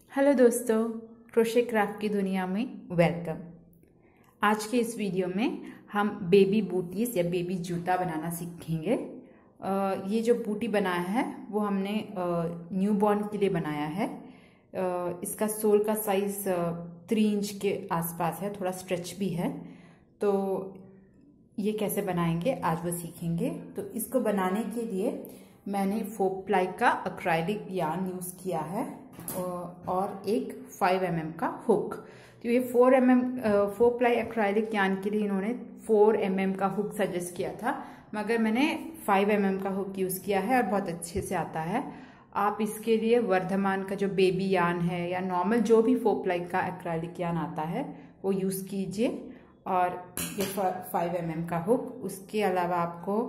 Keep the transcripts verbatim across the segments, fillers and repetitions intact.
Hello दोस्तों, crochet craft की दुनिया में वेलकम। आज के इस वीडियो में हम बेबी बूटीज या बेबी जूता बनाना सीखेंगे। uh, ये जो बूटी बनाया है वो हमने न्यू uh, बॉर्न के लिए बनाया है। uh, इसका सोल का साइज थ्री इंच के आसपास है, थोड़ा स्ट्रेच भी है। तो ये कैसे बनाएंगे आज वो सीखेंगे। तो इसको बनाने के लिए मैंने फोर प्लाई का एक्राइलिक यार्न यूज़ किया है और एक फाइव एम एम का हुक। तो ये four M M four ply acrylic yarn के लिए इन्होंने फोर एम एम का हुक सजेस्ट किया था, मगर मैंने फाइव एम एम का हुक यूज़ किया है और बहुत अच्छे से आता है। आप इसके लिए वर्धमान का जो बेबी यार्न है या नॉर्मल जो भी फोर प्लाई का एक्राइलिक यार्न आता है वो यूज़ कीजिए। और ये फाइव एम एम का हुक, उसके अलावा आपको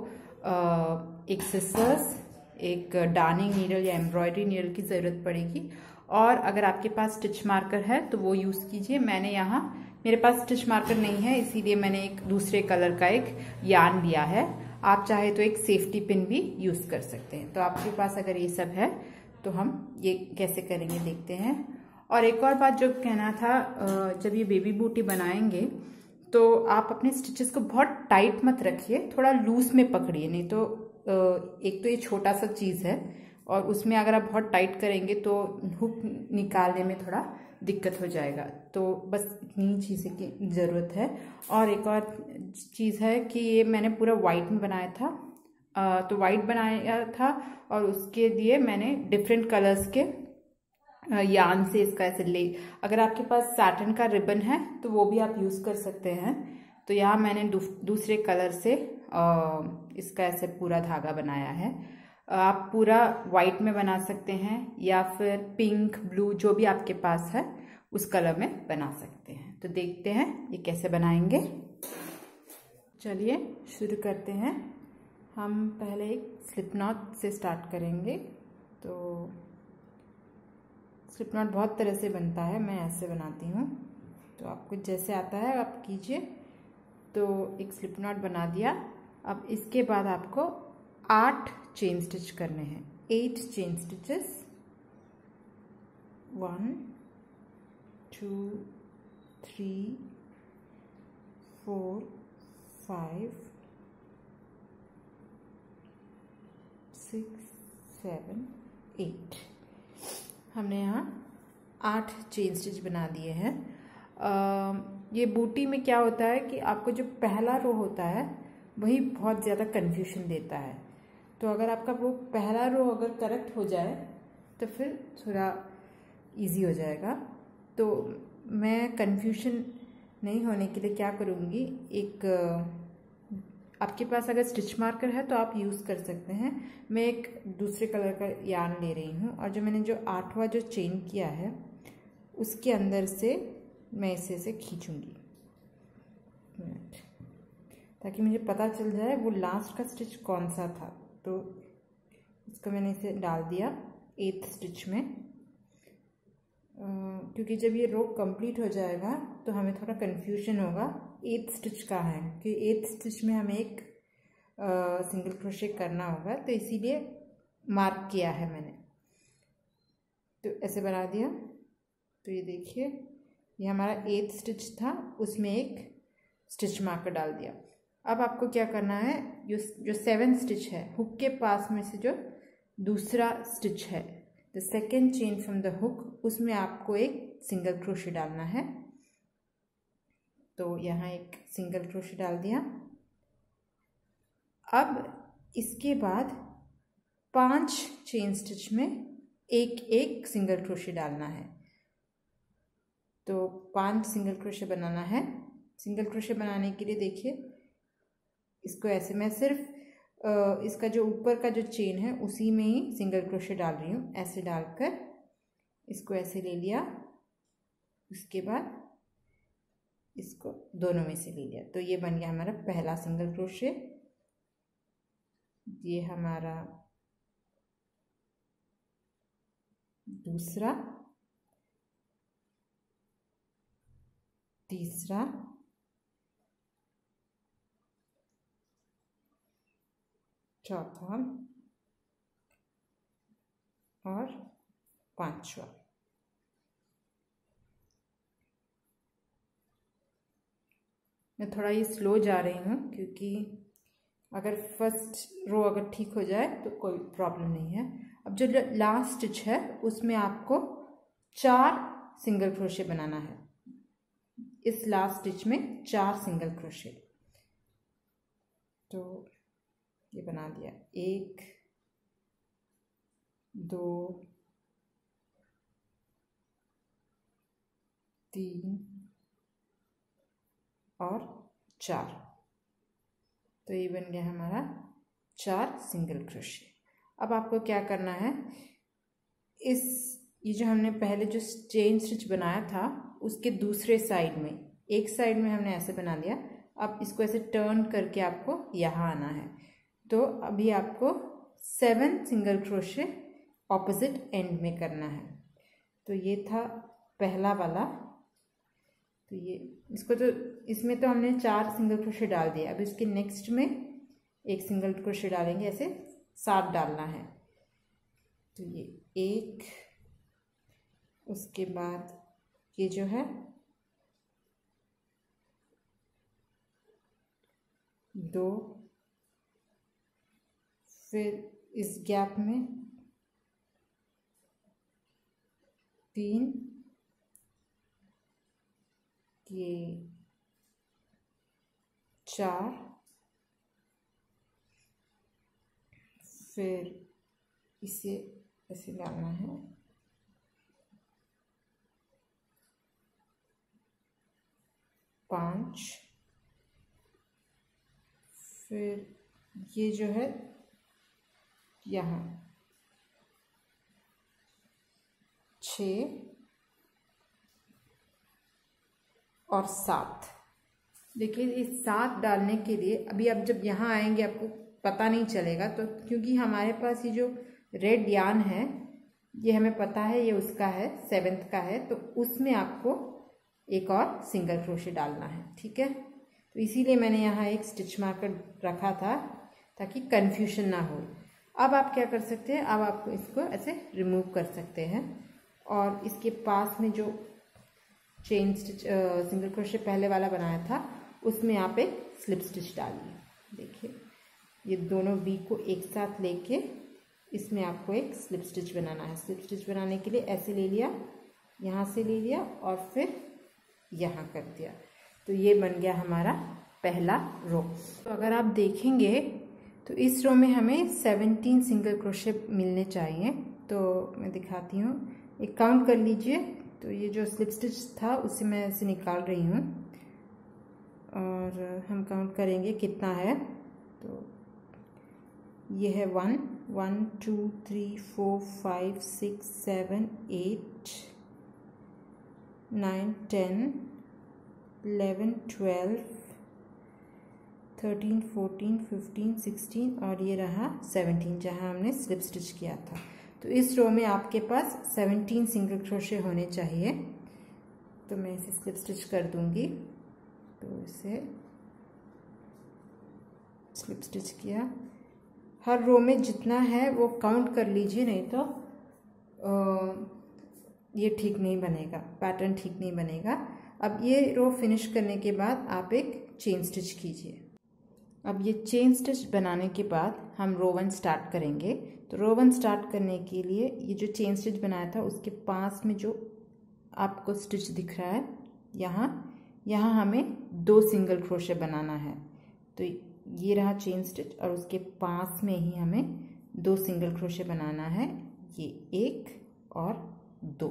एक सिसर्स, एक डार्निंग नीडल या एम्ब्रॉयडरी नीडल की ज़रूरत पड़ेगी। और अगर आपके पास स्टिच मार्कर है तो वो यूज़ कीजिए। मैंने यहाँ मेरे पास स्टिच मार्कर नहीं है, इसीलिए मैंने एक दूसरे कलर का एक यार्न लिया है। आप चाहे तो एक सेफ्टी पिन भी यूज़ कर सकते हैं। तो आपके पास अगर ये सब है तो हम ये कैसे करेंगे देखते हैं। और एक और बात जो कहना था, जब ये बेबी बूटी बनाएंगे तो आप अपने स्टिचेस को बहुत टाइट मत रखिए, थोड़ा लूज में पकड़िए। नहीं तो एक तो ये छोटा सा चीज़ है और उसमें अगर आप बहुत टाइट करेंगे तो हुक निकालने में थोड़ा दिक्कत हो जाएगा। तो बस इतनी चीज़ें की ज़रूरत है। और एक और चीज़ है कि ये मैंने पूरा वाइट में बनाया था, तो वाइट बनाया था और उसके लिए मैंने डिफरेंट कलर्स के यार्न से इसका ऐसे ले, अगर आपके पास सैटिन का रिबन है तो वो भी आप यूज़ कर सकते हैं। तो यहाँ मैंने दूसरे कलर से आ, इसका ऐसे पूरा धागा बनाया है। आप पूरा वाइट में बना सकते हैं या फिर पिंक, ब्लू, जो भी आपके पास है उस कलर में बना सकते हैं। तो देखते हैं ये कैसे बनाएंगे। चलिए शुरू करते हैं। हम पहले एक स्लिप नॉट से स्टार्ट करेंगे। तो स्लिप नॉट बहुत तरह से बनता है, मैं ऐसे बनाती हूँ, तो आपको जैसे आता है आप कीजिए। तो एक स्लिप नॉट बना दिया। अब इसके बाद आपको आठ चेन स्टिच करने हैं, eight chain stitches. One, two, three, four, five, six, seven, eight. हमने यहाँ आठ चेन स्टिच बना दिए हैं। ये बूटी में क्या होता है कि आपको जो पहला रो होता है वही बहुत ज़्यादा कंफ्यूजन देता है। तो अगर आपका वो पहला रो अगर करेक्ट हो जाए तो फिर थोड़ा इजी हो जाएगा। तो मैं कंफ्यूजन नहीं होने के लिए क्या करूँगी, एक आपके पास अगर स्टिच मार्कर है तो आप यूज़ कर सकते हैं। मैं एक दूसरे कलर का यार्न ले रही हूँ और जो मैंने जो आठवां जो चेन किया है उसके अंदर से मैं इसे इसे खींचूँगी, ताकि मुझे पता चल जाए वो लास्ट का स्टिच कौन सा था। तो इसको मैंने इसे डाल दिया एथ स्टिच में, क्योंकि जब ये रो कंप्लीट हो जाएगा तो हमें थोड़ा कंफ्यूजन होगा एथ स्टिच का है, क्योंकि एथ स्टिच में हमें एक सिंगल क्रोशे करना होगा, तो इसीलिए मार्क किया है मैंने। तो ऐसे बना दिया। तो ये देखिए, ये हमारा एथ स्टिच था, उसमें एक स्टिच मार्कर डाल दिया। अब आपको क्या करना है, जो जो सेवन स्टिच है हुक के पास में से जो दूसरा स्टिच है, the second chain from the hook, उसमें आपको एक सिंगल क्रोशे डालना है। तो यहाँ एक सिंगल क्रोशे डाल दिया। अब इसके बाद पांच चेन स्टिच में एक एक सिंगल क्रोशे डालना है। तो पांच सिंगल क्रोशे बनाना है। सिंगल क्रोशे बनाने के लिए देखिए, इसको ऐसे मैं सिर्फ इसका जो ऊपर का जो चेन है उसी में ही सिंगल क्रोशे डाल रही हूँ। ऐसे डालकर इसको ऐसे ले लिया, उसके बाद इसको दोनों में से ले लिया। तो ये बन गया हमारा पहला सिंगल क्रोशे। ये हमारा दूसरा, तीसरा, चौथा और पांचवा। मैं थोड़ा ये स्लो जा रही हूँ क्योंकि अगर फर्स्ट रो अगर ठीक हो जाए तो कोई प्रॉब्लम नहीं है। अब जो लास्ट स्टिच है उसमें आपको चार सिंगल क्रोशे बनाना है। इस लास्ट स्टिच में चार सिंगल क्रोशे, तो ये बना दिया, एक, दो, तीन और चार। तो ये बन गया हमारा चार सिंगल क्रोशे। अब आपको क्या करना है, इस ये जो हमने पहले जो चेन स्टिच बनाया था उसके दूसरे साइड में, एक साइड में हमने ऐसे बना दिया, अब इसको ऐसे टर्न करके आपको यहाँ आना है। तो अभी आपको seven single crochet opposite end में करना है। तो ये था पहला वाला। तो ये इसको तो इसमें तो हमने चार सिंगल क्रोशे डाल दिए। अब इसके नेक्स्ट में एक सिंगल क्रोशे डालेंगे, ऐसे सात डालना है। तो ये एक, उसके बाद ये जो है दो, फिर इस गैप में तीन, ये चार, फिर इसे ऐसे डालना है, पाँच, फिर ये जो है यहाँ छः और सात। देखिए इस सात डालने के लिए अभी आप जब यहाँ आएंगे आपको पता नहीं चलेगा, तो क्योंकि हमारे पास ये जो रेड यार्न है ये हमें पता है ये उसका है, सेवेंथ का है, तो उसमें आपको एक और सिंगल क्रोशे डालना है। ठीक है, तो इसीलिए मैंने यहाँ एक स्टिच मार्कर रखा था ताकि कंफ्यूजन ना हो। अब आप क्या कर सकते हैं, अब आपको इसको ऐसे रिमूव कर सकते हैं और इसके पास में जो चेन स्टिच सिंगल क्रोशे पहले वाला बनाया था उसमें आप एक स्लिप स्टिच डालिए। देखिए ये दोनों वी को एक साथ लेके इसमें आपको एक स्लिप स्टिच बनाना है। स्लिप स्टिच बनाने के लिए ऐसे ले लिया, यहाँ से ले लिया और फिर यहाँ कर दिया, तो ये बन गया हमारा पहला रो। तो अगर आप देखेंगे तो इस रो में हमें सेवनटीन सिंगल क्रोशे मिलने चाहिए। तो मैं दिखाती हूँ, एक काउंट कर लीजिए। तो ये जो स्लिप स्टिच था उसे मैं ऐसे निकाल रही हूँ और हम काउंट करेंगे कितना है। तो ये है one, one two three four five six seven eight nine ten eleven twelve thirteen fourteen fifteen sixteen और ये रहा सेवनटीन जहाँ हमने स्लिप स्टिच किया था। तो इस रो में आपके पास सेवनटीन सिंगल क्रोशे होने चाहिए। तो मैं इसे स्लिप स्टिच कर दूंगी। तो इसे स्लिप स्टिच किया, हर रो में जितना है वो काउंट कर लीजिए, नहीं तो आ, ये ठीक नहीं बनेगा, पैटर्न ठीक नहीं बनेगा। अब ये रो फिनिश करने के बाद आप एक चेन स्टिच कीजिए। अब ये चेन स्टिच बनाने के बाद हम रो वन स्टार्ट करेंगे। तो रो वन स्टार्ट करने के लिए ये जो चेन स्टिच बनाया था उसके पास में जो आपको स्टिच दिख रहा है यहाँ यहाँ हमें दो सिंगल क्रोशे बनाना है। तो ये रहा चेन स्टिच और उसके पास में ही हमें दो सिंगल क्रोशे बनाना है, ये एक और दो।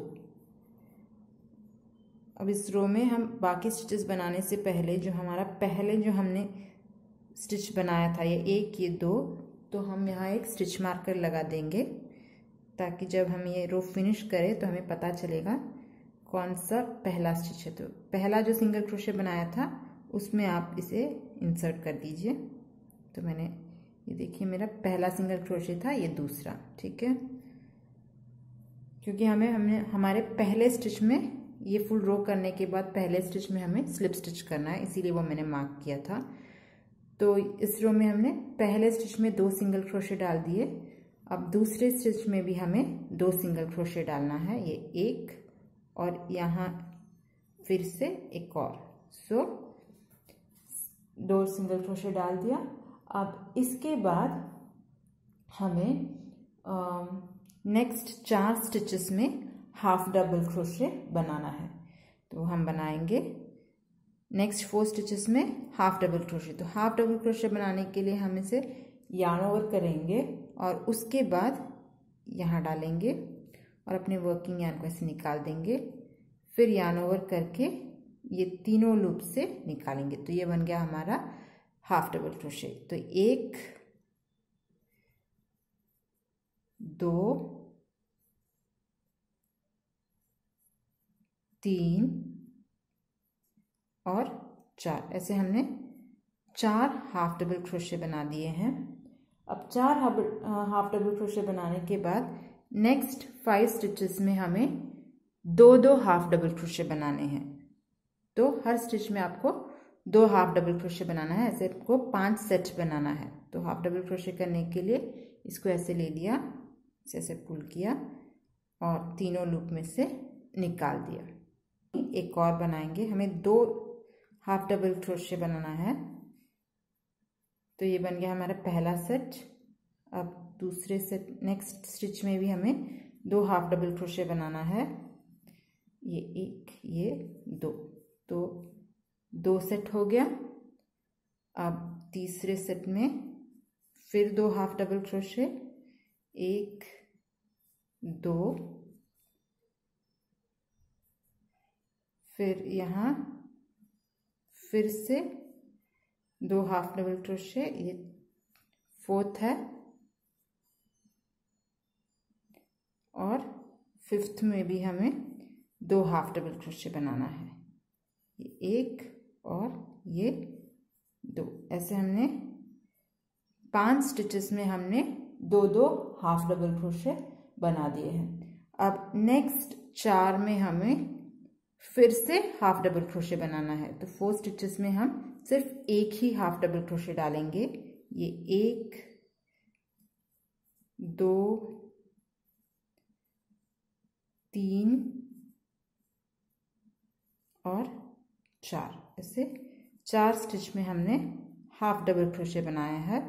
अब इस रो में हम बाकी स्टिचेस बनाने से पहले जो हमारा पहले जो हमने स्टिच बनाया था ये एक ये दो, तो हम यहाँ एक स्टिच मार्कर लगा देंगे ताकि जब हम ये रो फिनिश करें तो हमें पता चलेगा कौन सा पहला स्टिच है। तो पहला जो सिंगल क्रोशे बनाया था उसमें आप इसे इंसर्ट कर दीजिए। तो मैंने ये देखिए मेरा पहला सिंगल क्रोशे था, ये दूसरा। ठीक है, क्योंकि हमें हमने हमारे पहले स्टिच में ये फुल रो करने के बाद पहले स्टिच में हमें स्लिप स्टिच करना है, इसीलिए वो मैंने मार्क किया था। तो इस रो में हमने पहले स्टिच में दो सिंगल क्रोशे डाल दिए। अब दूसरे स्टिच में भी हमें दो सिंगल क्रोशे डालना है, ये एक और यहाँ फिर से एक और। सो दो सिंगल क्रोशे डाल दिया। अब इसके बाद हमें नेक्स्ट चार स्टिचेस में हाफ डबल क्रोशे बनाना है। तो हम बनाएंगे नेक्स्ट फोर स्टिचेस में हाफ डबल क्रोशे। तो हाफ डबल क्रोशे बनाने के लिए हम इसे यार्न ओवर करेंगे और उसके बाद यहाँ डालेंगे और अपने वर्किंग यार्न को ऐसे निकाल देंगे, फिर यार्न ओवर करके ये तीनों लूप से निकालेंगे। तो ये बन गया हमारा हाफ डबल क्रोशे। तो एक, दो, तीन और चार, ऐसे हमने चार हाफ डबल क्रोशे बना दिए हैं। अब चार हाफ डबल क्रोशे बनाने के बाद नेक्स्ट फाइव स्टिचेस में हमें दो दो हाफ डबल क्रोशे बनाने हैं। तो हर स्टिच में आपको दो हाफ डबल क्रोशे बनाना है, ऐसे आपको पांच सेट बनाना है। तो हाफ डबल क्रोशे करने के लिए इसको ऐसे ले लिया, इसे ऐसे पुल किया और तीनों लूप में से निकाल दिया। एक और बनाएंगे, हमें दो हाफ डबल क्रोशे बनाना है। तो ये बन गया हमारा पहला सेट। अब दूसरे सेट नेक्स्ट स्टिच में भी हमें दो हाफ डबल क्रोशे बनाना है। ये एक, ये दो, तो दो सेट हो गया। अब तीसरे सेट में फिर दो हाफ डबल क्रोशे, एक, दो, फिर यहाँ फिर से दो हाफ डबल क्रोशे, ये फोर्थ है और फिफ्थ में भी हमें दो हाफ डबल क्रोशे बनाना है। ये एक और ये दो, ऐसे हमने पांच स्टिचेस में हमने दो दो हाफ डबल क्रोशे बना दिए हैं। अब नेक्स्ट चार में हमें फिर से हाफ डबल क्रोशे बनाना है। तो फोर स्टिचेस में हम सिर्फ एक ही हाफ डबल क्रोशे डालेंगे। ये एक, दो, तीन और चार, ऐसे चार स्टिच में हमने हाफ डबल क्रोशे बनाया है।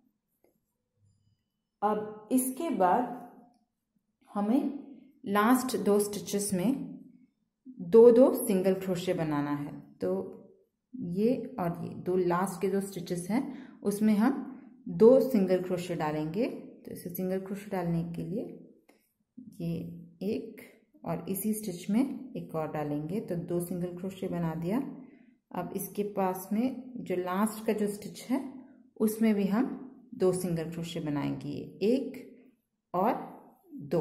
अब इसके बाद हमें लास्ट दो स्टिचेस में दो दो सिंगल क्रोशे बनाना है। तो ये और ये दो लास्ट के दो स्टिचेस हैं, उसमें हम दो सिंगल क्रोशे डालेंगे। तो इसे सिंगल क्रोशे डालने के लिए ये एक और इसी स्टिच में एक और डालेंगे। तो दो सिंगल क्रोशे बना दिया। अब इसके पास में जो लास्ट का जो स्टिच है उसमें भी हम दो सिंगल क्रोशे बनाएंगे, एक और दो।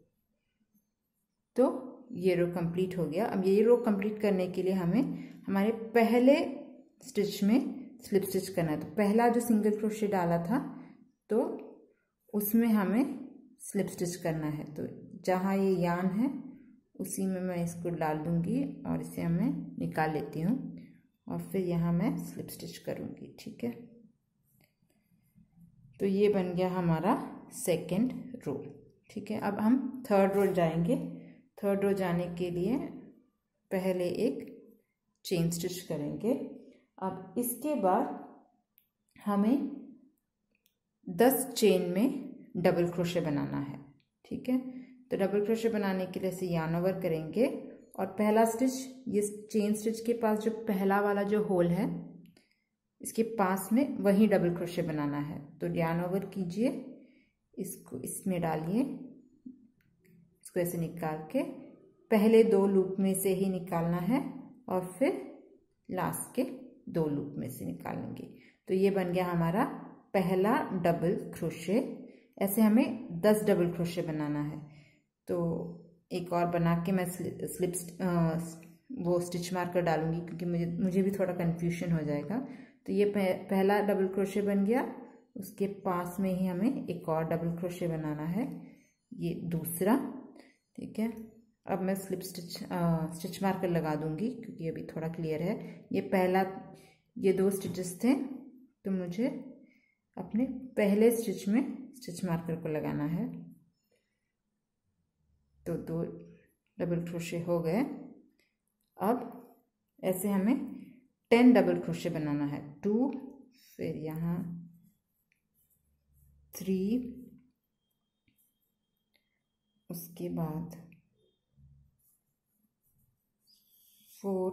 तो ये रो कंप्लीट हो गया। अब ये रो कंप्लीट करने के लिए हमें हमारे पहले स्टिच में स्लिप स्टिच करना है। तो पहला जो सिंगल क्रोशे डाला था तो उसमें हमें स्लिप स्टिच करना है। तो जहाँ ये यार्न है उसी में मैं इसको डाल दूंगी और इसे मैं निकाल लेती हूँ और फिर यहाँ मैं स्लिप स्टिच करूँगी। ठीक है, तो ये बन गया हमारा सेकेंड रो। ठीक है, अब हम थर्ड रो जाएंगे। थर्ड रो जाने के लिए पहले एक चेन स्टिच करेंगे। अब इसके बाद हमें दस चेन में डबल क्रोशे बनाना है। ठीक है, तो डबल क्रोशे बनाने के लिए इसे यार्न ओवर करेंगे और पहला स्टिच, ये चेन स्टिच के पास जो पहला वाला जो होल है इसके पास में वही डबल क्रोशे बनाना है। तो यार्न ओवर कीजिए, इसको इसमें डालिए, इसको ऐसे निकाल के पहले दो लूप में से ही निकालना है और फिर लास्ट के दो लूप में से निकालेंगे। तो ये बन गया हमारा पहला डबल क्रोशे। ऐसे हमें दस डबल क्रोशे बनाना है। तो एक और बना के मैं स्लिप वो स्टिच मार्क कर डालूंगी क्योंकि मुझे मुझे भी थोड़ा कन्फ्यूजन हो जाएगा। तो ये पहला डबल क्रोशे बन गया, उसके पास में ही हमें एक और डबल क्रोशे बनाना है, ये दूसरा। ठीक है, अब मैं स्लिप स्टिच स्टिच मार्कर लगा दूंगी क्योंकि अभी थोड़ा क्लियर है। ये पहला, ये दो स्टिचेस थे तो मुझे अपने पहले स्टिच में स्टिच मार्कर को लगाना है। तो दो डबल क्रोशे हो गए। अब ऐसे हमें टेन डबल क्रोशे बनाना है। टू, फिर यहाँ थ्री, उसके बाद फोर,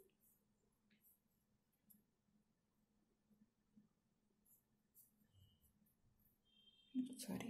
सॉरी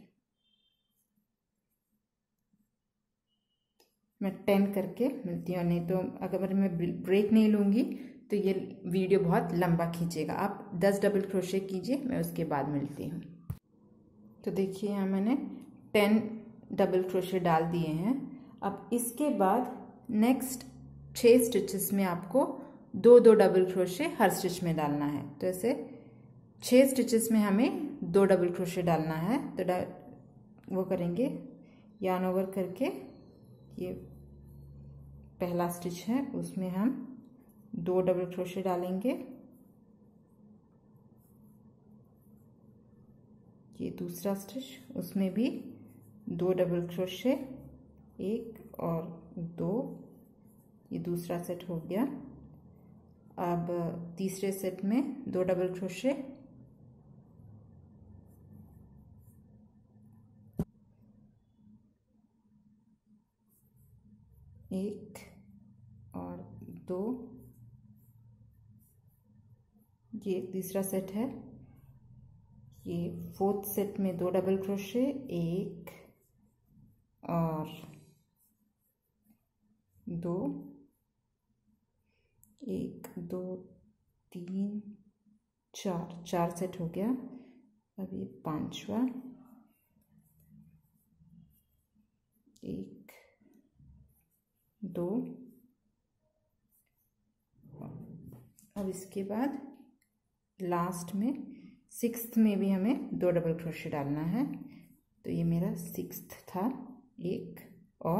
मैं टेन करके मिलती हूँ, नहीं तो अगर मैं ब्रेक नहीं लूँगी तो ये वीडियो बहुत लंबा खींचेगा। आप दस डबल क्रोशे कीजिए, मैं उसके बाद मिलती हूँ। तो देखिए यहाँ मैंने टेन डबल क्रोशे डाल दिए हैं। अब इसके बाद नेक्स्ट छः स्टिचेस में आपको दो दो डबल क्रोशे हर स्टिच में डालना है। तो ऐसे छः स्टिचेस में हमें दो डबल क्रोशे डालना है। तो वो करेंगे यार्न ओवर करके, ये पहला स्टिच है उसमें हम दो डबल क्रोशे डालेंगे, ये दूसरा स्टिच उसमें भी दो डबल क्रोशे, एक और दो, ये दूसरा सेट हो गया। अब तीसरे सेट में दो डबल क्रोशे, एक और दो, ये तीसरा सेट है। ये फोर्थ सेट में दो डबल क्रोशे, एक और दो, एक दो तीन चार, चार सेट हो गया। अब ये पांचवा, एक दो, अब इसके बाद लास्ट में सिक्स्थ में भी हमें दो डबल क्रोशे डालना है। तो ये मेरा सिक्स्थ था, एक और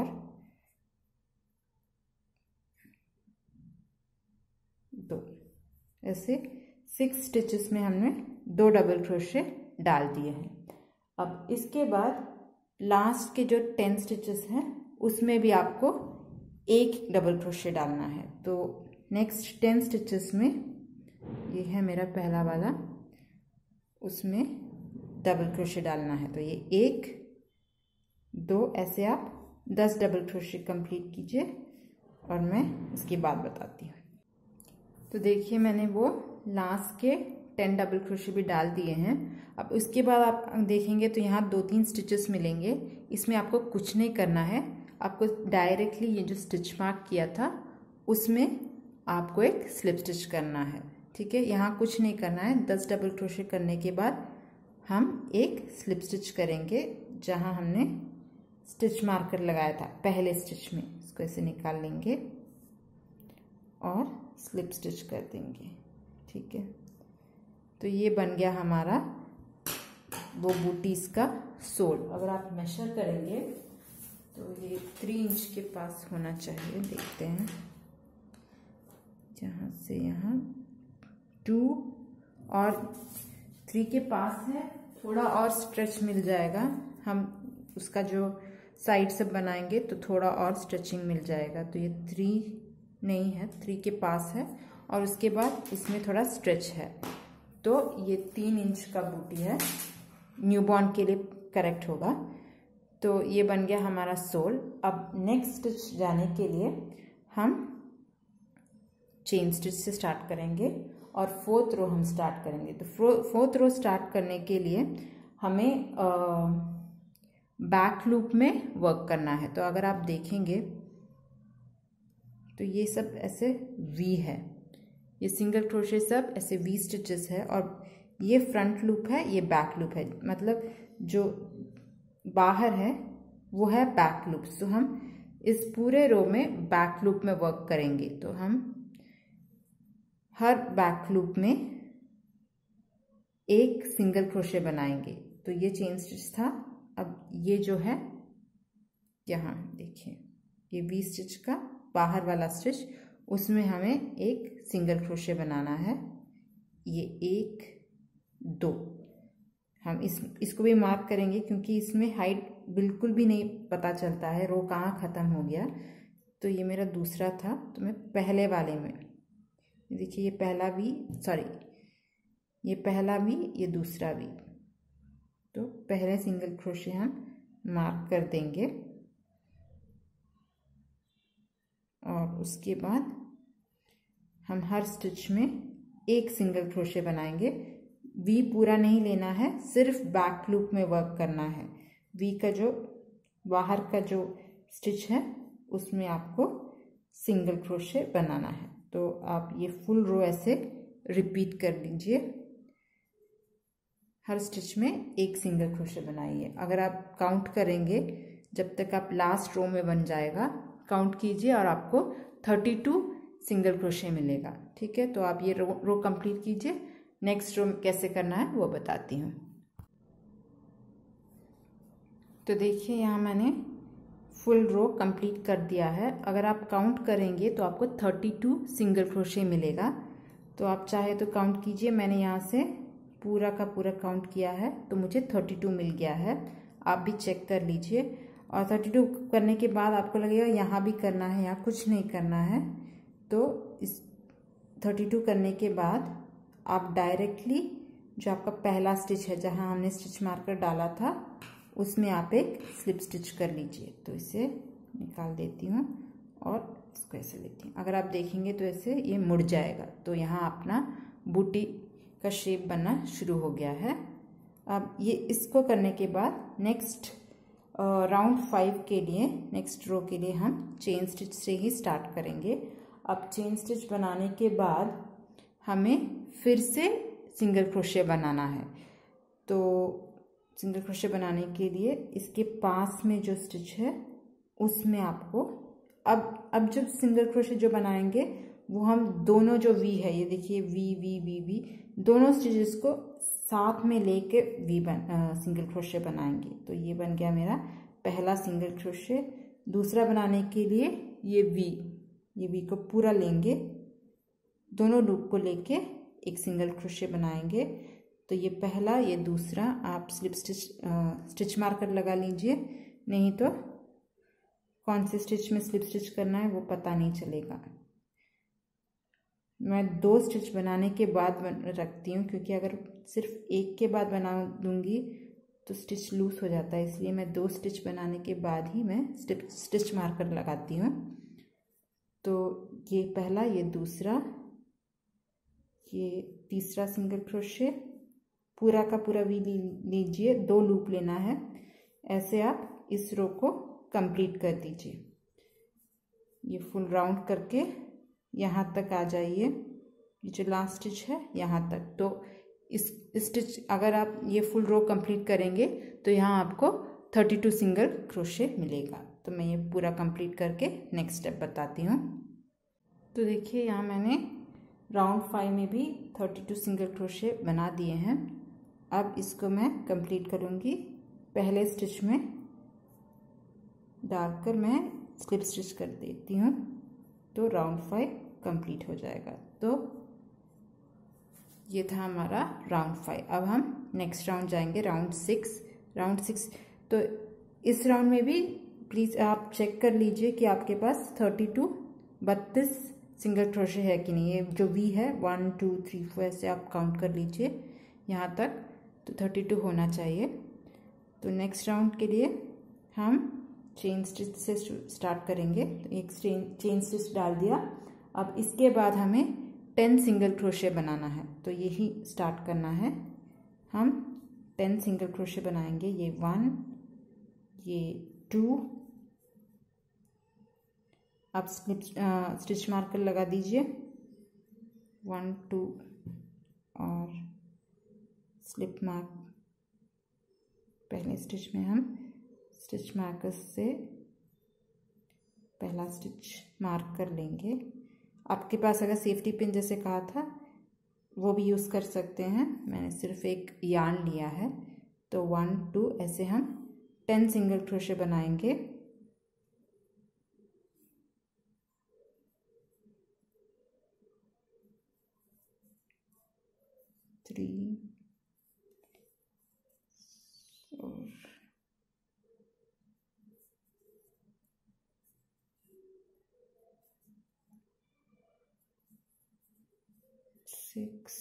दो, ऐसे सिक्स स्टिचेस में हमने दो डबल क्रोशे डाल दिए हैं। अब इसके बाद लास्ट के जो टेन स्टिचेस हैं उसमें भी आपको एक डबल क्रोशे डालना है। तो नेक्स्ट टेन स्टिचेस में, ये है मेरा पहला वाला, उसमें डबल क्रोशे डालना है। तो ये एक दो, ऐसे आप दस डबल क्रोशे कंप्लीट कीजिए और मैं इसकी बात बताती हूँ। तो देखिए मैंने वो लास्ट के टेन डबल क्रोशे भी डाल दिए हैं। अब उसके बाद आप देखेंगे तो यहाँ दो तीन स्टिचेस मिलेंगे। इसमें आपको कुछ नहीं करना है, आपको डायरेक्टली ये जो स्टिच मार्क किया था उसमें आपको एक स्लिप स्टिच करना है। ठीक है, यहाँ कुछ नहीं करना है। दस डबल क्रोशे करने के बाद हम एक स्लिप स्टिच करेंगे जहाँ हमने स्टिच मार्कर लगाया था पहले स्टिच में। इसको ऐसे निकाल लेंगे और स्लिप स्टिच कर देंगे। ठीक है, तो ये बन गया हमारा वो बूटीज का सोल। अगर आप मेजर करेंगे तो ये थ्री इंच के पास होना चाहिए। देखते हैं, जहाँ से यहाँ टू और थ्री के पास है, थोड़ा और स्ट्रेच मिल जाएगा। हम उसका जो साइड से बनाएंगे तो थोड़ा और स्ट्रेचिंग मिल जाएगा। तो ये थ्री नहीं है, थ्री के पास है और उसके बाद इसमें थोड़ा स्ट्रेच है। तो ये तीन इंच का बूटी है, न्यूबॉर्न के लिए करेक्ट होगा। तो ये बन गया हमारा सोल। अब नेक्स्ट स्टिच जाने के लिए हम चेन स्टिच से स्टार्ट करेंगे और फोर्थ रो हम स्टार्ट करेंगे। तो फोर्थ रो स्टार्ट करने के लिए हमें बैक लूप में वर्क करना है। तो अगर आप देखेंगे तो ये सब ऐसे वी है, ये सिंगल क्रोशे सब ऐसे वी स्टिचेस है और ये फ्रंट लूप है, ये बैक लूप है। मतलब जो बाहर है वो है बैक लूप। तो हम इस पूरे रो में बैक लूप में वर्क करेंगे। तो हम हर बैक लूप में एक सिंगल क्रोशे बनाएंगे। तो ये चेन स्टिच था। अब ये जो है यहाँ देखिए, ये वी स्टिच का बाहर वाला स्टिच, उसमें हमें एक सिंगल क्रोशे बनाना है। ये एक दो, हम इस इसको भी मार्क करेंगे क्योंकि इसमें हाइट बिल्कुल भी नहीं पता चलता है रो कहाँ ख़त्म हो गया। तो ये मेरा दूसरा था, तो मैं पहले वाले में देखिए ये पहला भी, सॉरी ये पहला भी, ये दूसरा भी। तो पहले सिंगल क्रोशे हम मार्क कर देंगे और उसके बाद हम हर स्टिच में एक सिंगल क्रोशे बनाएंगे। वी पूरा नहीं लेना है, सिर्फ बैक लूप में वर्क करना है। वी का जो बाहर का जो स्टिच है उसमें आपको सिंगल क्रोशे बनाना है। तो आप ये फुल रो ऐसे रिपीट कर लीजिए, हर स्टिच में एक सिंगल क्रोशे बनाइए। अगर आप काउंट करेंगे जब तक आप लास्ट रो में बन जाएगा, काउंट कीजिए और आपको थर्टी टू सिंगल क्रोशे मिलेगा। ठीक है, तो आप ये रो रो कंप्लीट कीजिए। नेक्स्ट रो कैसे करना है वो बताती हूँ। तो देखिए यहाँ मैंने फुल रो कंप्लीट कर दिया है। अगर आप काउंट करेंगे तो आपको थर्टी टू सिंगल क्रोशे मिलेगा। तो आप चाहे तो काउंट कीजिए। मैंने यहाँ से पूरा का पूरा काउंट किया है तो मुझे थर्टी टू मिल गया है। आप भी चेक कर लीजिए। और थर्टी टू करने के बाद आपको लगेगा यहाँ भी करना है, यहाँ कुछ नहीं करना है। तो इस थर्टी टू करने के बाद आप डायरेक्टली जो आपका पहला स्टिच है, जहाँ हमने स्टिच मार्कर डाला था, उसमें आप एक स्लिप स्टिच कर लीजिए। तो इसे निकाल देती हूँ और इसको ऐसे लेती हूँ। अगर आप देखेंगे तो ऐसे ये मुड़ जाएगा। तो यहाँ अपना बूटी का शेप बनना शुरू हो गया है। अब ये इसको करने के बाद नेक्स्ट राउंड फाइव के लिए, नेक्स्ट रो के लिए हम चेन स्टिच से ही स्टार्ट करेंगे। अब चेन स्टिच बनाने के बाद हमें फिर से सिंगल क्रोशे बनाना है। तो सिंगल क्रोशे बनाने के लिए इसके पास में जो स्टिच है उसमें आपको अब अब जब सिंगल क्रोशे जो बनाएंगे वो हम दोनों जो वी है, ये देखिए वी वी वी वी दोनों स्टिचेस को साथ में लेके वी बन आ, सिंगल क्रोशे बनाएंगे। तो ये बन गया मेरा पहला सिंगल क्रोशे। दूसरा बनाने के लिए ये वी ये वी को पूरा लेंगे, दोनों लूप को लेके एक सिंगल क्रोशे बनाएंगे। तो ये पहला, ये दूसरा। आप स्लिप स्टिच स्टिच मार्कर लगा लीजिए, नहीं तो कौन से स्टिच में स्लिप स्टिच करना है वो पता नहीं चलेगा। मैं दो स्टिच बनाने के बाद बन, रखती हूँ, क्योंकि अगर सिर्फ एक के बाद बना दूंगी तो स्टिच लूज हो जाता है। इसलिए मैं दो स्टिच बनाने के बाद ही मैं स्टिच स्टिच मार्कर लगाती हूँ। तो ये पहला, ये दूसरा, ये तीसरा सिंगल क्रोशे, पूरा का पूरा वी लीजिए, दो लूप लेना है। ऐसे आप इस रो को कंप्लीट कर दीजिए। ये फुल राउंड करके यहाँ तक आ जाइए, ये जो लास्ट स्टिच है यहाँ तक। तो इस स्टिच अगर आप ये फुल रो कंप्लीट करेंगे तो यहाँ आपको थर्टी टू सिंगल क्रोशे मिलेगा। तो मैं ये पूरा कंप्लीट करके नेक्स्ट स्टेप बताती हूँ। तो देखिए यहाँ मैंने राउंड फाइव में भी थर्टी टू सिंगल क्रोशे बना दिए हैं। अब इसको मैं कंप्लीट करूँगी। पहले स्टिच में डालकर मैं स्लिप स्टिच कर देती हूँ, तो राउंड फाइव कंप्लीट हो जाएगा। तो ये था हमारा राउंड फाइव। अब हम नेक्स्ट राउंड जाएंगे, राउंड सिक्स। राउंड सिक्स तो इस राउंड में भी प्लीज़ आप चेक कर लीजिए कि आपके पास थर्टी टू बत्तीस सिंगल क्रोशे है कि नहीं। ये जो वी है वन टू थ्री फोर ऐसे आप काउंट कर लीजिए यहाँ तक, तो थर्टी टू होना चाहिए। तो नेक्स्ट राउंड के लिए हम चेन स्टिच से स्टार्ट करेंगे। तो एक चेन स्टिच डाल दिया। अब इसके बाद हमें टेन सिंगल क्रोशे बनाना है। तो यही स्टार्ट करना है। हम टेन सिंगल क्रोशे बनाएंगे। ये वन, ये टू, आप स्लिप स्टिच मार्कर लगा दीजिए, वन टू, और स्लिप मार्क पहले स्टिच में हम स्टिच मार्कर से पहला स्टिच मार्क कर लेंगे। आपके पास अगर सेफ्टी पिन जैसे कहा था वो भी यूज़ कर सकते हैं। मैंने सिर्फ एक यार्न लिया है। तो वन टू ऐसे हम टेन सिंगल क्रोशे बनाएंगे। थ्री, फोर, सिक्स,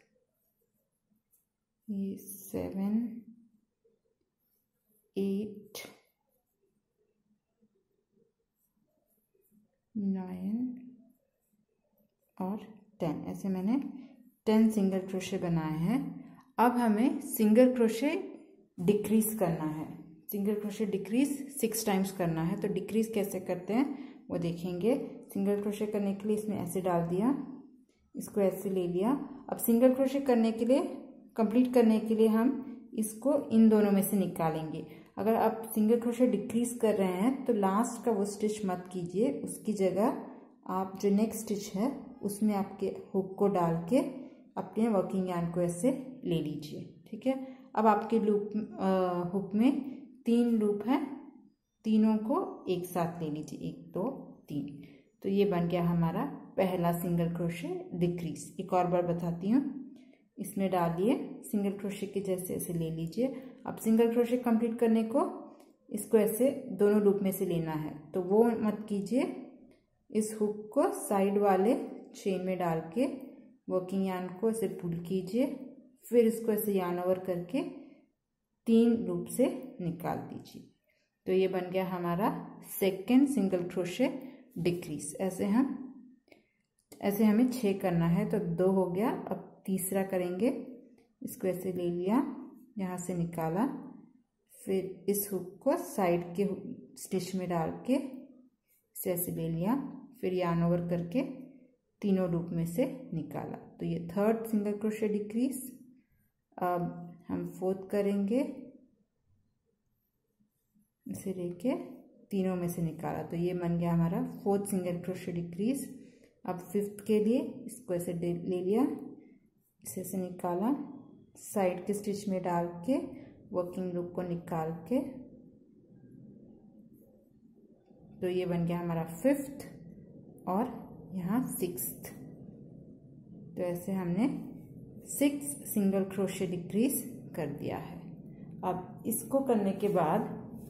ये सेवन, एट, नाइन और टेन। ऐसे मैंने टेन सिंगल क्रोशे बनाए हैं। अब हमें सिंगल क्रोशे डिक्रीज करना है। Single crochet decrease six times करना है। तो डिक्रीज कैसे करते हैं वो देखेंगे। सिंगल क्रोशे करने के लिए इसमें ऐसे डाल दिया, इसको ऐसे ले लिया। अब सिंगल क्रोशे करने के लिए, कंप्लीट करने के लिए हम इसको इन दोनों में से निकालेंगे। अगर आप सिंगल क्रोशे डिक्रीज कर रहे हैं तो लास्ट का वो स्टिच मत कीजिए, उसकी जगह आप जो नेक्स्ट स्टिच है उसमें आपके हुक को डाल के अपने वर्किंग यार्न को ऐसे ले लीजिए। ठीक है। अब आपके लूप हुक में तीन लूप हैं, तीनों को एक साथ ले लीजिए, एक दो तीन। तो ये बन गया हमारा पहला सिंगल क्रोशे डिक्रीज। एक और बार बताती हूँ। इसमें डालिए, सिंगल क्रोशे के जैसे ऐसे ले लीजिए। अब सिंगल क्रोशे कंप्लीट करने को इसको ऐसे दोनों लूप में से लेना है। तो वो मत कीजिए, इस हुक को साइड वाले चेन में डाल के वर्किंग यार्न को ऐसे पुल कीजिए, फिर इसको ऐसे यार्न ओवर करके तीन लूप से निकाल दीजिए। तो ये बन गया हमारा सेकेंड सिंगल क्रोशे डिक्रीज। ऐसे हम ऐसे हमें छः करना है, तो दो हो गया। अब तीसरा करेंगे। इसको ऐसे ले लिया, यहाँ से निकाला, फिर इस हुक को साइड के स्टिच में डाल के इसे ऐसे ले लिया, फिर यार्न ओवर करके तीनों लूप में से निकाला। तो ये थर्ड सिंगल क्रोशे डिक्रीज। अब हम फोर्थ करेंगे, इसे लेके तीनों में से निकाला। तो ये बन गया हमारा फोर्थ सिंगल क्रोशे डिक्रीज। अब फिफ्थ के लिए इसको ऐसे ले लिया, इसे ऐसे निकाला, साइड के स्टिच में डाल के वर्किंग लूप को निकाल के, तो ये बन गया हमारा फिफ्थ और यहाँ सिक्स्थ। तो ऐसे हमने सिक्स सिंगल क्रोशे डिक्रीज कर दिया है। अब इसको करने के बाद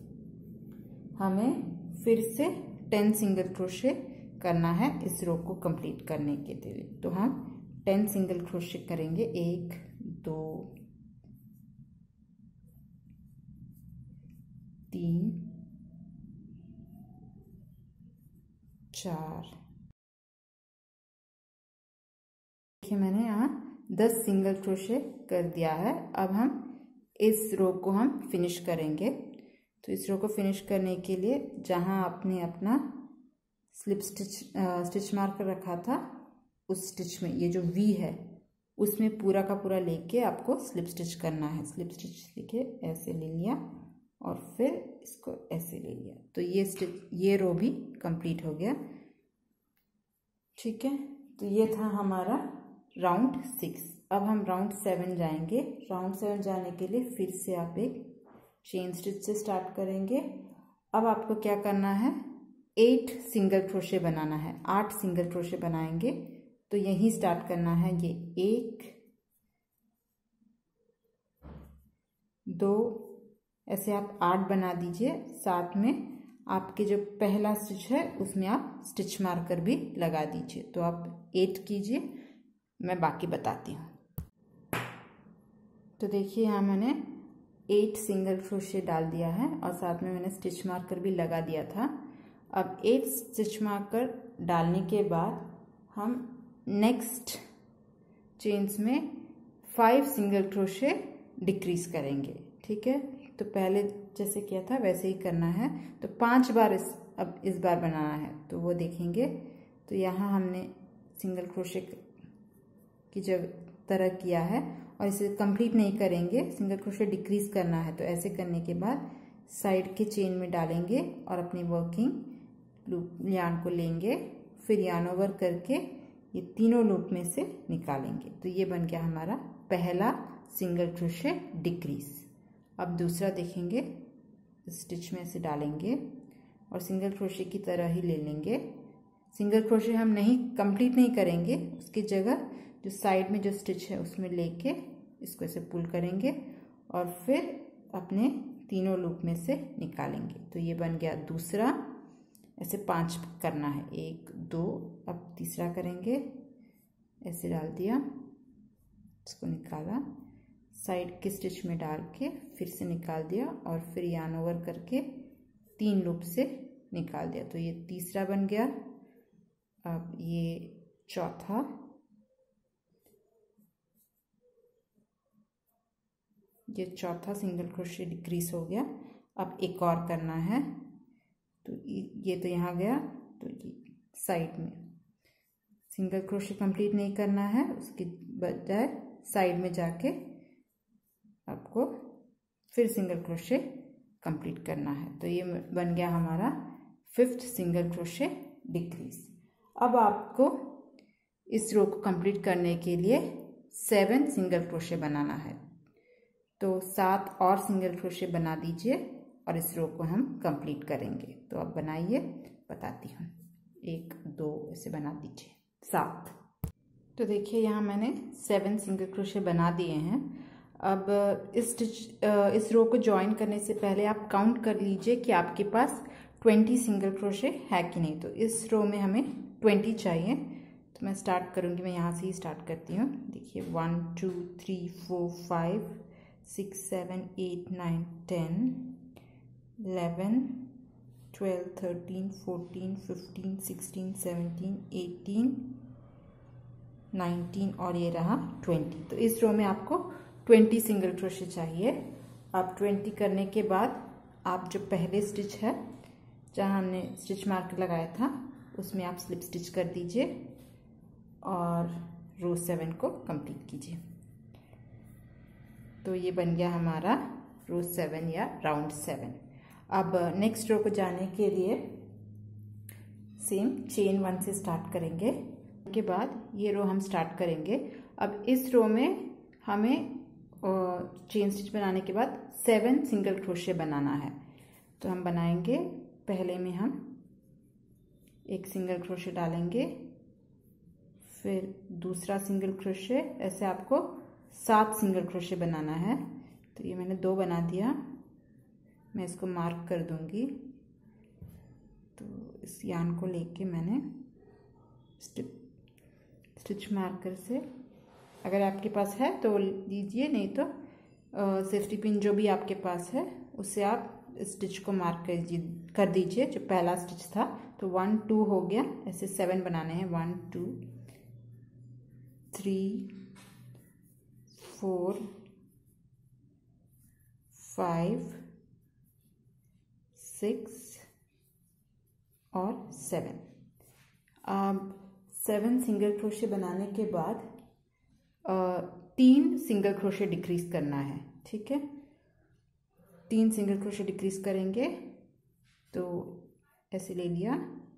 हमें फिर से टेन सिंगल क्रोशे करना है इस रो को कंप्लीट करने के लिए। तो हम टेन सिंगल क्रोशे करेंगे। एक, दो, तीन, चार। देखिए मैंने यहाँ दस सिंगल क्रोशे कर दिया है। अब हम इस रो को हम फिनिश करेंगे। तो इस रो को फिनिश करने के लिए जहाँ आपने अपना स्लिप स्टिच स्टिच मार्कर रखा था, उस स्टिच में ये जो वी है उसमें पूरा का पूरा लेके आपको स्लिप स्टिच करना है। स्लिप स्टिच लेके ऐसे ले लिया और फिर इसको ऐसे ले लिया। तो ये स्टिच, ये रो भी कंप्लीट हो गया। ठीक है। तो ये था हमारा राउंड सिक्स। अब हम राउंड सेवन जाएंगे। राउंड सेवन जाने के लिए फिर से आप एक चेन स्टिच से स्टार्ट करेंगे। अब आपको क्या करना है, एट सिंगल क्रोशे बनाना है। आठ सिंगल क्रोशे बनाएंगे। तो यहीं स्टार्ट करना है। ये एक, दो, ऐसे आप आठ बना दीजिए। साथ में आपके जो पहला स्टिच है उसमें आप स्टिच मार्कर भी लगा दीजिए। तो आप एट कीजिए, मैं बाकी बताती हूँ। तो देखिए यहाँ मैंने एट सिंगल क्रोशे डाल दिया है और साथ में मैंने स्टिच मार्कर भी लगा दिया था। अब एट स्टिच मार्कर डालने के बाद हम नेक्स्ट चेन्स में फाइव सिंगल क्रोशे डिक्रीज करेंगे। ठीक है। तो पहले जैसे किया था वैसे ही करना है। तो पांच बार इस अब इस बार बनाना है, तो वो देखेंगे। तो यहाँ हमने सिंगल क्रोशे की जगह तरह किया है और इसे कंप्लीट नहीं करेंगे, सिंगल क्रोशे डिक्रीज करना है। तो ऐसे करने के बाद साइड के चेन में डालेंगे और अपनी वर्किंग लूप यार्न को लेंगे, फिर यार्न ओवर करके ये तीनों लूप में से निकालेंगे। तो ये बन गया हमारा पहला सिंगल क्रोशे डिक्रीज। अब दूसरा देखेंगे। स्टिच में से डालेंगे और सिंगल क्रोशे की तरह ही ले लेंगे। सिंगल क्रोशे हम नहीं कंप्लीट नहीं करेंगे, उसकी जगह जो साइड में जो स्टिच है उसमें लेके इसको ऐसे पुल करेंगे और फिर अपने तीनों लूप में से निकालेंगे। तो ये बन गया दूसरा। ऐसे पांच करना है, एक, दो। अब तीसरा करेंगे, ऐसे डाल दिया, इसको निकाला, साइड के स्टिच में डाल के फिर से निकाल दिया और फिर यार्न ओवर करके तीन लूप से निकाल दिया। तो ये तीसरा बन गया। अब ये चौथा, ये चौथा सिंगल क्रोशे डिक्रीज हो गया। अब एक और करना है, तो ये तो यहाँ गया, तो ये साइड में सिंगल क्रोशे कंप्लीट नहीं करना है, उसके बजाय साइड में जाके आपको फिर सिंगल क्रोशे कंप्लीट करना है। तो ये बन गया हमारा फिफ्थ सिंगल क्रोशे डिक्रीज। अब आपको इस रो को कंप्लीट करने के लिए सेवन सिंगल क्रोशे बनाना है। तो सात और सिंगल क्रोशे बना दीजिए और इस रो को हम कंप्लीट करेंगे। तो आप बनाइए, बताती हूँ। एक दो ऐसे बना दीजिए, सात। तो देखिए यहाँ मैंने सेवन सिंगल क्रोशे बना दिए हैं। अब इस स्टिच इस रो को ज्वाइन करने से पहले आप काउंट कर लीजिए कि आपके पास ट्वेंटी सिंगल क्रोशे है कि नहीं। तो इस रो में हमें ट्वेंटी चाहिए। तो मैं स्टार्ट करूँगी, मैं यहाँ से ही स्टार्ट करती हूँ। देखिए one two three four five six seven eight nine ten eleven twelve thirteen fourteen fifteen sixteen seventeen eighteen nineteen और ये रहा ट्वेंटी। तो इस रो में आपको ट्वेंटी सिंगल क्रोशे चाहिए। अब ट्वेंटी करने के बाद आप जो पहले स्टिच है जहाँ हमने स्टिच मार्कर लगाया था उसमें आप स्लिप स्टिच कर दीजिए और रो सेवन को कंप्लीट कीजिए। तो ये बन गया हमारा रो सेवन या राउंड सेवन। अब नेक्स्ट रो को जाने के लिए सेम चेन वन से स्टार्ट करेंगे। के बाद ये रो हम स्टार्ट करेंगे। अब इस रो में हमें चेन स्टिच बनाने के बाद सेवन सिंगल क्रोशे बनाना है। तो हम बनाएंगे, पहले में हम एक सिंगल क्रोशे डालेंगे, फिर दूसरा सिंगल क्रोशे, ऐसे आपको सात सिंगल क्रोशे बनाना है। तो ये मैंने दो बना दिया, मैं इसको मार्क कर दूंगी। तो इस यार्न को लेके मैंने स्टिच स्टिच मार्कर से, अगर आपके पास है तो लीजिए, नहीं तो सेफ्टी पिन जो भी आपके पास है उससे आप स्टिच को मार्क कर कर दीजिए जो पहला स्टिच था। तो वन टू हो गया, ऐसे सेवन बनाने हैं। One two three four five six और सेवन। अब सेवन सिंगल क्रोशे बनाने के बाद आ, तीन सिंगल क्रोशे डिक्रीज करना है। ठीक है, तीन सिंगल क्रोशे डिक्रीज करेंगे। तो ऐसे ले लिया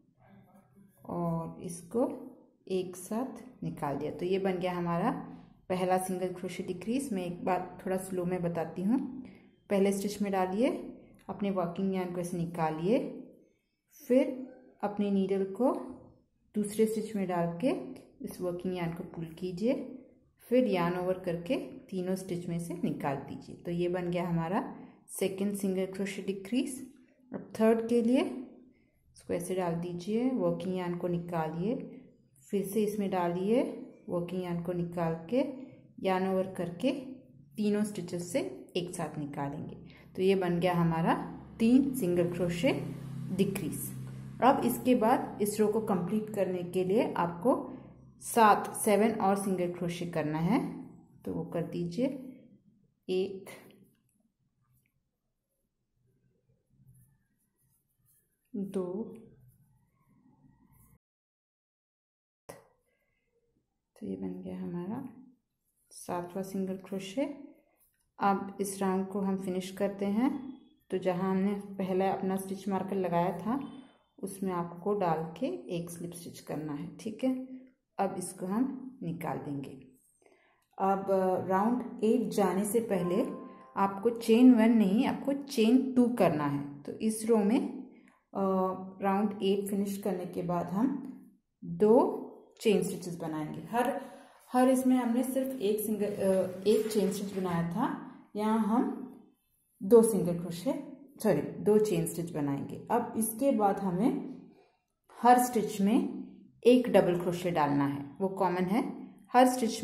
और इसको एक साथ निकाल दिया। तो ये बन गया हमारा पहला सिंगल क्रोशे डिक्रीज। मैं एक बार थोड़ा स्लो में बताती हूँ। पहले स्टिच में डालिए, अपने वर्किंग यार्न को ऐसे निकालिए, फिर अपनी नीडल को दूसरे स्टिच में डाल के इस वर्किंग यार्न को पुल कीजिए, फिर यार्न ओवर करके तीनों स्टिच में से निकाल दीजिए। तो ये बन गया हमारा सेकेंड सिंगल क्रोशे डिक्रीज। अब थर्ड के लिए इसको ऐसे डाल दीजिए, वर्किंग यार्न को निकालिए, फिर से इसमें डालिए, वर्किंग यार्न को निकाल के यार्न ओवर करके तीनों स्टिचेस से एक साथ निकालेंगे। तो ये बन गया हमारा तीन सिंगल क्रोशे डिक्रीज। अब इसके बाद इस रो को कंप्लीट करने के लिए आपको सात सेवन और सिंगल क्रोशे करना है। तो वो कर दीजिए, एक दो तो ये बन गया हमारा सातवां सिंगल क्रोशे। अब इस राउंड को हम फिनिश करते हैं। तो जहाँ हमने पहले अपना स्टिच मार्कर लगाया था उसमें आपको डाल के एक स्लिप स्टिच करना है। ठीक है, अब इसको हम निकाल देंगे। अब राउंड एट जाने से पहले आपको चेन वन नहीं, आपको चेन टू करना है। तो इस रो में राउंड एट फिनिश करने के बाद हम दो चेन स्टिचेस बनाएंगे। हर हर इसमें हमने सिर्फ एक सिंगल एक चेन स्टिच बनाया था, यहाँ हम दो सिंगल क्रोशे सॉरी दो चेन स्टिच बनाएंगे। अब इसके बाद हमें हर स्टिच में एक डबल क्रोशे डालना है, वो कॉमन है। हर स्टिच में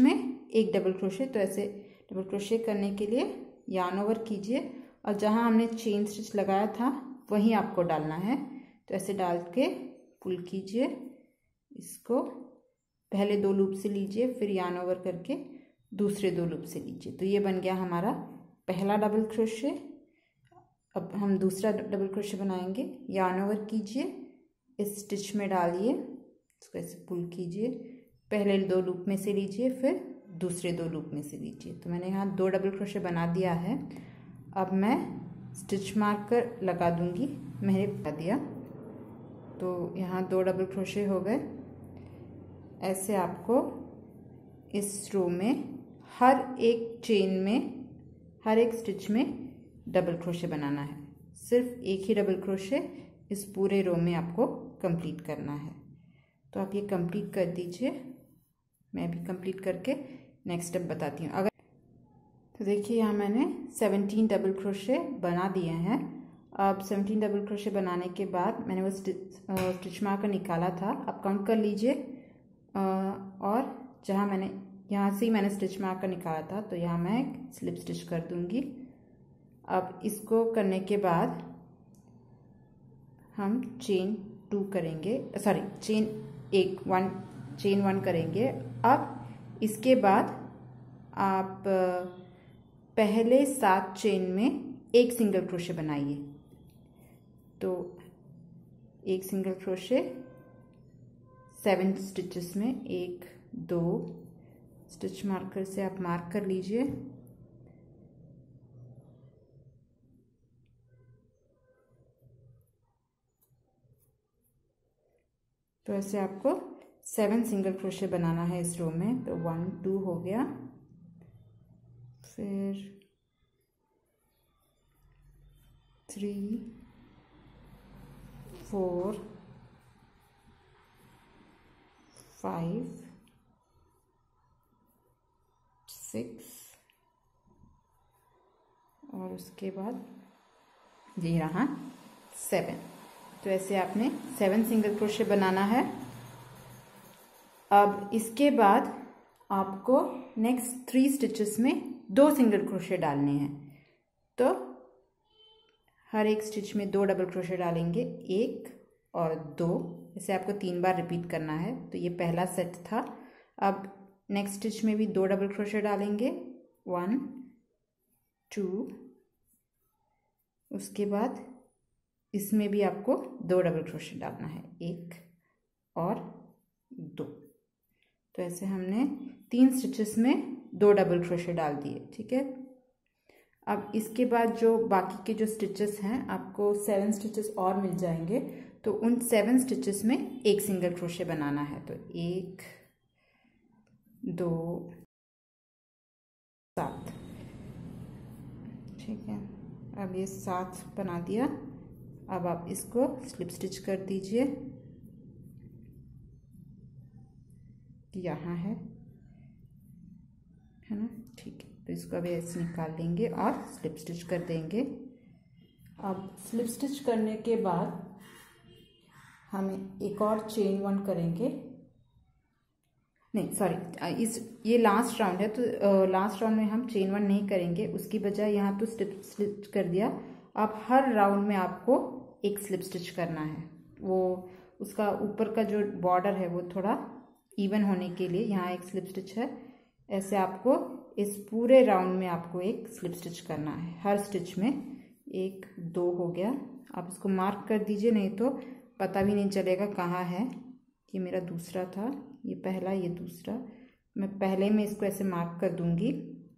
एक डबल क्रोशे। तो ऐसे डबल क्रोशे करने के लिए यार्न ओवर कीजिए और जहाँ हमने चेन स्टिच लगाया था वहीं आपको डालना है। तो ऐसे डाल के पुल कीजिए, इसको पहले दो लूप से लीजिए, फिर यार्न ओवर करके दूसरे दो लूप से लीजिए। तो ये बन गया हमारा पहला डबल क्रोशे। अब हम दूसरा डबल क्रोशे बनाएंगे। यार्न ओवर कीजिए, इस स्टिच में डालिए, इसको ऐसे पुल कीजिए, पहले दो लूप में से लीजिए, फिर दूसरे दो लूप में से लीजिए। तो मैंने यहाँ दो डबल क्रोशे बना दिया है। अब मैं स्टिच मार्कर लगा दूंगी, मैंने बता दिया। तो यहाँ दो डबल क्रोशे हो गए। ऐसे आपको इस रो में हर एक चेन में, हर एक स्टिच में डबल क्रोशे बनाना है। सिर्फ एक ही डबल क्रोशे इस पूरे रो में आपको कंप्लीट करना है। तो आप ये कंप्लीट कर दीजिए, मैं भी कंप्लीट करके नेक्स्ट स्टेप बताती हूँ। अगर तो देखिए यहाँ मैंने सेवनटीन डबल क्रोशे बना दिए हैं। अब सेवनटीन डबल क्रोशे बनाने के बाद मैंने वो स्टिच स्टिच मार्कर निकाला था, आप काउंट कर लीजिए। और जहाँ मैंने यहाँ से ही मैंने स्टिच मार्कर निकाला था, तो यहाँ मैं स्लिप स्टिच कर दूंगी। अब इसको करने के बाद हम चेन टू करेंगे, सॉरी चेन एक वन चेन वन करेंगे। अब इसके बाद आप पहले सात चेन में एक सिंगल क्रोशे बनाइए। तो एक सिंगल क्रोशे सेवन स्टिचेस में, एक दो स्टिच मार्कर से आप मार्क कर लीजिए। तो ऐसे आपको सेवन सिंगल क्रोशे बनाना है इस रो में। तो वन टू हो गया, फिर थ्री फोर फाइव सिक्स और उसके बाद ये रहा सेवन। तो ऐसे आपने सेवन सिंगल क्रोशे बनाना है। अब इसके बाद आपको नेक्स्ट थ्री स्टिचेस में दो सिंगल क्रोशे डालने हैं। तो हर एक स्टिच में दो डबल क्रोशे डालेंगे, एक और दो, इसे आपको तीन बार रिपीट करना है। तो ये पहला सेट था। अब नेक्स्ट स्टिच में भी दो डबल क्रोशे डालेंगे, वन टू, उसके बाद इसमें भी आपको दो डबल क्रोशे डालना है, एक और दो। तो ऐसे हमने तीन स्टिचेस में दो डबल क्रोशे डाल दिए, ठीक है। अब इसके बाद जो बाकी के जो स्टिचेस हैं, आपको सेवन स्टिचेस और मिल जाएंगे। तो उन सेवन स्टिचेस में एक सिंगल क्रोशे बनाना है। तो एक दो सात, ठीक है। अब ये सात बना दिया। अब आप इसको स्लिप स्टिच कर दीजिए, यहाँ है है ना, ठीक है। तो इसको अभी ऐसे निकाल लेंगे और स्लिप स्टिच कर देंगे। अब स्लिप स्टिच करने के बाद हम एक और चेन वन करेंगे, नहीं सॉरी इस ये लास्ट राउंड है। तो लास्ट राउंड में हम चेन वन नहीं करेंगे, उसकी बजाय यहाँ तो स्लिप स्टिच कर दिया। अब हर राउंड में आपको एक स्लिप स्टिच करना है। वो उसका ऊपर का जो बॉर्डर है वो थोड़ा इवन होने के लिए यहाँ एक स्लिप स्टिच है। ऐसे आपको इस पूरे राउंड में आपको एक स्लिप स्टिच करना है, हर स्टिच में एक दो हो गया। आप इसको मार्क कर दीजिए, नहीं तो पता भी नहीं चलेगा कहाँ है। ये मेरा दूसरा था, ये पहला, ये दूसरा। मैं पहले में इसको ऐसे मार्क कर दूंगी।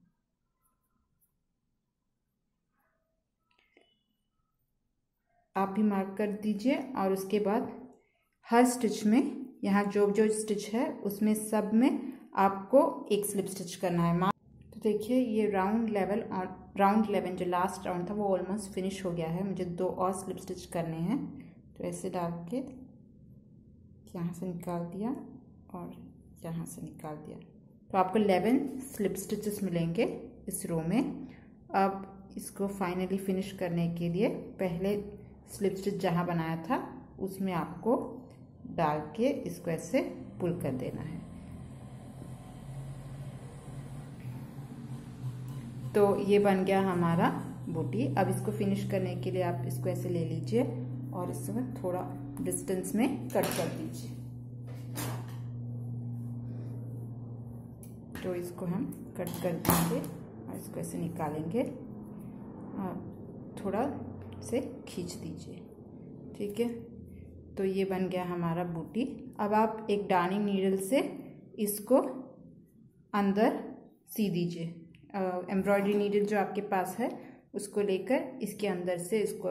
आप भी मार्क कर दीजिए और उसके बाद हर स्टिच में, यहाँ जो जो स्टिच है उसमें सब में आपको एक स्लिप स्टिच करना है। तो देखिए ये राउंड लेवल और राउंड इलेवन जो लास्ट राउंड था वो ऑलमोस्ट फिनिश हो गया है। मुझे दो और स्लिप स्टिच करने हैं। तो ऐसे डाल के यहाँ से निकाल दिया और यहाँ से निकाल दिया। तो आपको इलेवन स्लिप स्टिचेस मिलेंगे इस रो में। अब इसको फाइनली फिनिश करने के लिए पहले स्लिप स्टिच जहाँ बनाया था उसमें आपको डाल के इसको ऐसे पुल कर देना है। तो ये बन गया हमारा बूटी। अब इसको फिनिश करने के लिए आप इसको ऐसे ले लीजिए और इसमें थोड़ा डिस्टेंस में कट कर दीजिए। तो इसको हम कट कर देंगे और इसको ऐसे निकालेंगे और थोड़ा से खींच दीजिए। ठीक है, तो ये बन गया हमारा बूटी। अब आप एक डार्निंग नीडल से इसको अंदर सी दीजिए। एम्ब्रॉयडरी नीडल जो आपके पास है उसको लेकर इसके अंदर से इसको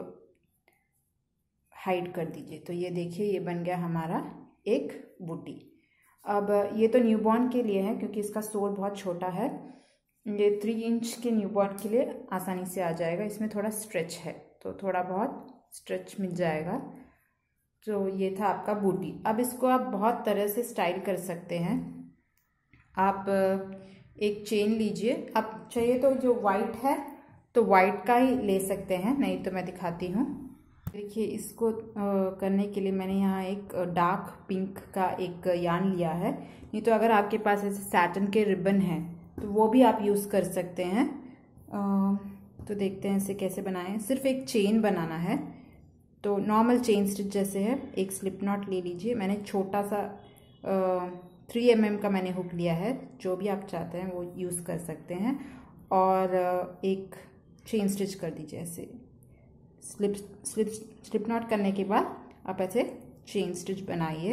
हाइड कर दीजिए। तो ये देखिए, ये बन गया हमारा एक बूटी। अब ये तो न्यूबॉर्न के लिए है क्योंकि इसका सोल बहुत छोटा है। ये थ्री इंच के न्यूबॉर्न के लिए आसानी से आ जाएगा। इसमें थोड़ा स्ट्रेच है तो थोड़ा बहुत स्ट्रेच मिल जाएगा। तो ये था आपका बूटी। अब इसको आप बहुत तरह से स्टाइल कर सकते हैं। आप एक चेन लीजिए, आप चाहिए तो जो वाइट है तो वाइट का ही ले सकते हैं, नहीं तो मैं दिखाती हूँ। देखिए, इसको आ, करने के लिए मैंने यहाँ एक डार्क पिंक का एक यार्न लिया है। नहीं तो अगर आपके पास ऐसे सैटन के रिबन है तो वो भी आप यूज़ कर सकते हैं। आ, तो देखते हैं इसे कैसे बनाएं। सिर्फ एक चेन बनाना है, तो नॉर्मल चेन स्टिच जैसे है। एक स्लिप नॉट ले लीजिए। मैंने छोटा सा थ्री एम एम का मैंने हुक लिया है, जो भी आप चाहते हैं वो यूज़ कर सकते हैं। और एक चेन स्टिच कर दीजिए ऐसे। स्लिप स्लिप स्लिप नॉट करने के बाद आप ऐसे चेन स्टिच बनाइए।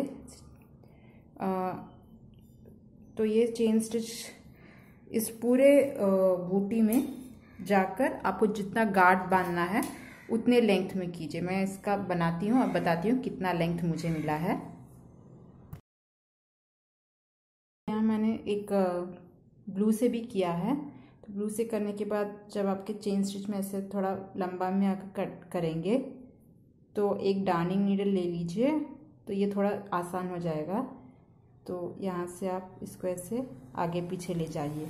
तो ये चेन स्टिच इस पूरे बूटी में जाकर आपको जितना गार्ड बांधना है उतने लेंथ में कीजिए। मैं इसका बनाती हूँ और बताती हूँ कितना लेंथ मुझे मिला है। यहाँ मैंने एक ब्लू से भी किया है। तो ब्लू से करने के बाद जब आपके चेन स्टिच में ऐसे थोड़ा लंबा में आकर कट करेंगे तो एक डार्निंग नीडल ले लीजिए, तो ये थोड़ा आसान हो जाएगा। तो यहाँ से आप इसको ऐसे आगे पीछे ले जाइए,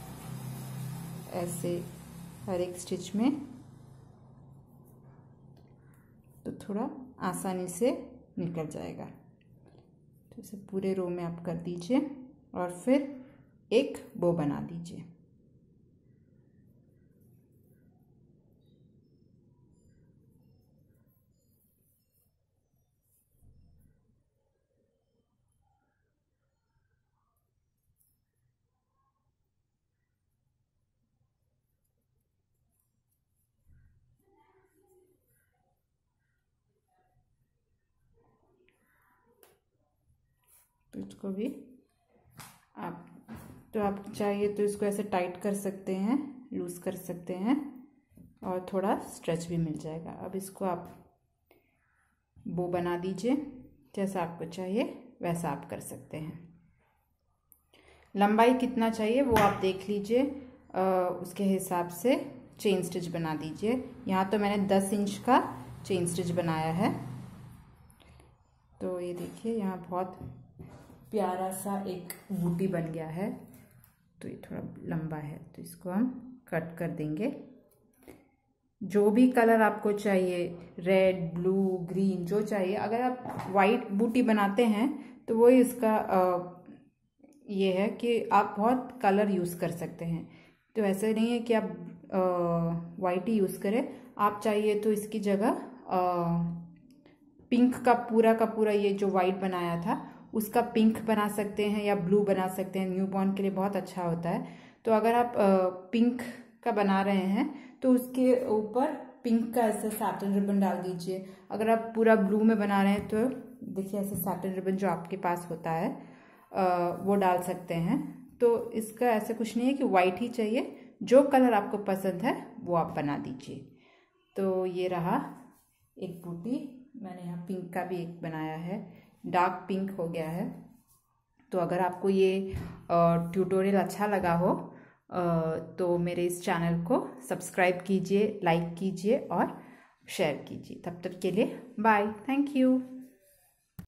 ऐसे हर एक स्टिच में, तो थोड़ा आसानी से निकल जाएगा। तो इसे पूरे रो में आप कर दीजिए और फिर एक बो बना दीजिए। तो इसको भी आप तो आप चाहिए तो इसको ऐसे टाइट कर सकते हैं, लूज़ कर सकते हैं और थोड़ा स्ट्रेच भी मिल जाएगा। अब इसको आप बो बना दीजिए, जैसा आपको चाहिए वैसा आप कर सकते हैं। लंबाई कितना चाहिए वो आप देख लीजिए, उसके हिसाब से चेन स्टिच बना दीजिए। यहाँ तो मैंने दस इंच का चेन स्टिच बनाया है। तो ये देखिए, यहाँ बहुत प्यारा सा एक बूटी बन गया है। तो ये थोड़ा लंबा है तो इसको हम कट कर देंगे। जो भी कलर आपको चाहिए, रेड, ब्लू, ग्रीन, जो चाहिए। अगर आप वाइट बूटी बनाते हैं तो वो इसका आ, ये है कि आप बहुत कलर यूज़ कर सकते हैं। तो ऐसा नहीं है कि आप वाइट ही यूज़ करें। आप चाहिए तो इसकी जगह पिंक का पूरा का पूरा ये जो वाइट बनाया था उसका पिंक बना सकते हैं या ब्लू बना सकते हैं। न्यूबॉर्न के लिए बहुत अच्छा होता है। तो अगर आप पिंक का बना रहे हैं तो उसके ऊपर पिंक का ऐसे सैटिन रिबन डाल दीजिए। अगर आप पूरा ब्लू में बना रहे हैं तो देखिए ऐसे सैटिन रिबन जो आपके पास होता है वो डाल सकते हैं। तो इसका ऐसा कुछ नहीं है कि वाइट ही चाहिए, जो कलर आपको पसंद है वो आप बना दीजिए। तो ये रहा एक बूटी। मैंने यहाँ पिंक का भी एक बनाया है, डार्क पिंक हो गया है। तो अगर आपको ये ट्यूटोरियल अच्छा लगा हो तो मेरे इस चैनल को सब्सक्राइब कीजिए, लाइक कीजिए और शेयर कीजिए। तब तक के लिए बाय, थैंक यू।